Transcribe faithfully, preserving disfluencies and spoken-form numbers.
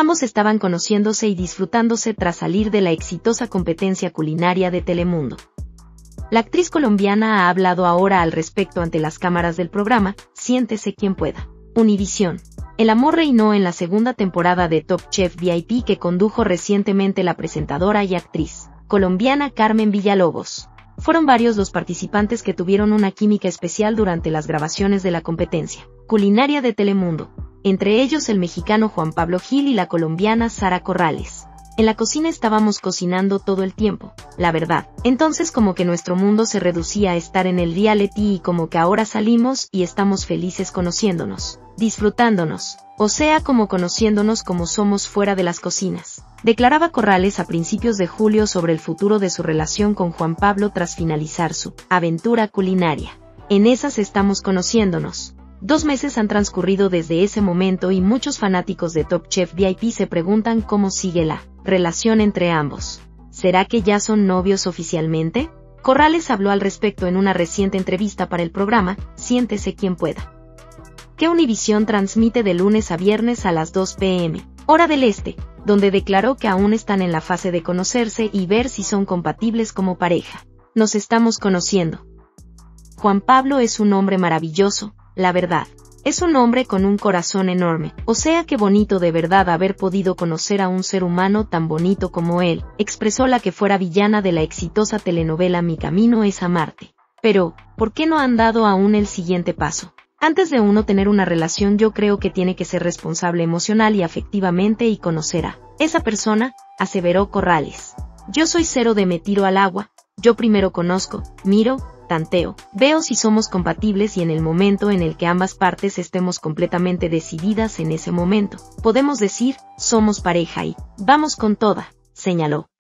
Ambos estaban conociéndose y disfrutándose tras salir de la exitosa competencia culinaria de Telemundo. La actriz colombiana ha hablado ahora al respecto ante las cámaras del programa Siéntese quien pueda. Univisión. El amor reinó en la segunda temporada de Top Chef V I P que condujo recientemente la presentadora y actriz colombiana Carmen Villalobos. Fueron varios los participantes que tuvieron una química especial durante las grabaciones de la competencia culinaria de Telemundo, entre ellos el mexicano Juan Pablo Gil y la colombiana Sara Corrales. En la cocina estábamos cocinando todo el tiempo, la verdad. Entonces como que nuestro mundo se reducía a estar en el reality y como que ahora salimos y estamos felices conociéndonos, disfrutándonos, o sea como conociéndonos como somos fuera de las cocinas. Declaraba Corrales a principios de julio sobre el futuro de su relación con Juan Pablo tras finalizar su aventura culinaria. En esas estamos conociéndonos. Dos meses han transcurrido desde ese momento y muchos fanáticos de Top Chef V I P se preguntan cómo sigue la relación entre ambos. ¿Será que ya son novios oficialmente? Corrales habló al respecto en una reciente entrevista para el programa Siéntese quien pueda, que Univisión transmite de lunes a viernes a las dos pe eme, hora del este, donde declaró que aún están en la fase de conocerse y ver si son compatibles como pareja. Nos estamos conociendo. Juan Pablo es un hombre maravilloso, la verdad. Es un hombre con un corazón enorme, o sea que bonito de verdad haber podido conocer a un ser humano tan bonito como él, expresó la que fuera villana de la exitosa telenovela Mi Camino es Amarte. Pero, ¿por qué no han dado aún el siguiente paso? Antes de uno tener una relación yo creo que tiene que ser responsable emocional y afectivamente y conocer a esa persona, aseveró Corrales. Yo soy cero de me tiro al agua, yo primero conozco, miro, tanteo, veo si somos compatibles y en el momento en el que ambas partes estemos completamente decididas en ese momento, podemos decir, somos pareja y vamos con toda, señaló.